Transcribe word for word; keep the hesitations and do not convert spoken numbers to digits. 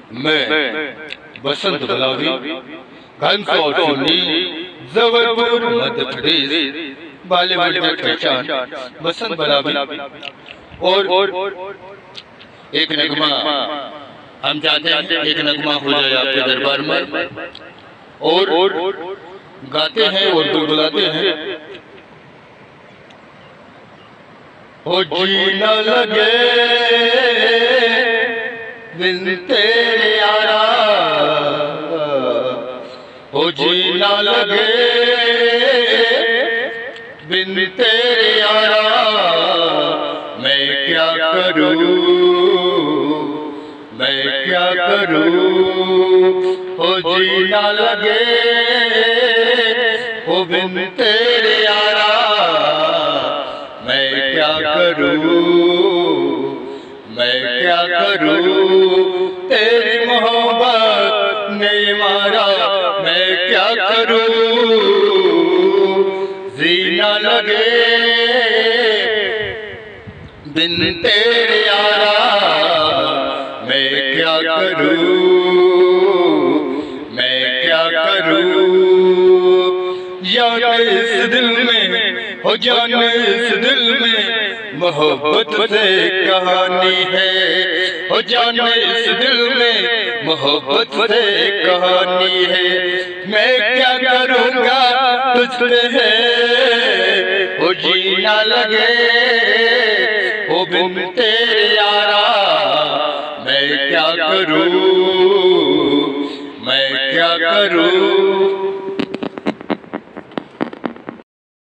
मैं बसंत बलावी, घनसौर सोनी, जबलपुर मध्य प्रदेश, बॉलीवुड में पहचान बसंत बलावी। और एक नगमा हम चाहते हैं, एक नगमा हो जाए आपके दरबार में, और गाते हैं और बुलबुलाते हैं। हो जी न लगे बिन तेरे यारा, हो जी न लगे बिन तेरे यारा, मैं क्या करूं, मैं क्या करूं। हो जी न लगे हो बिन तेरे यारा, मैं क्या करूं, मैं क्या करूं। तेरी मोहब्बत ने मारा, मैं क्या करूं। जीना लगे बिन तेरे यारा, मैं क्या करूं, मैं क्या करूं। जाने इस दिल में, हो जाने इस दिल में मोहब्बत से कहानी है, हो जाने इस दिल में मोहब्बत से कहानी है। मैं क्या करूँगा तुझसे है, हो जीना लगे हो बिन तेरे यारा, मैं क्या करूँ, मैं क्या करूँ।